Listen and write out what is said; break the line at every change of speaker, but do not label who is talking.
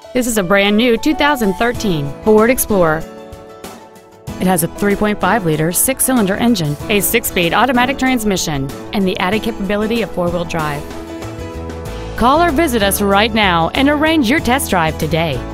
This is a brand new 2013 Ford Explorer. It has a 3.5-liter six-cylinder engine, a six-speed automatic transmission, and the added capability of four-wheel drive. Call or visit us right now and arrange your test drive today.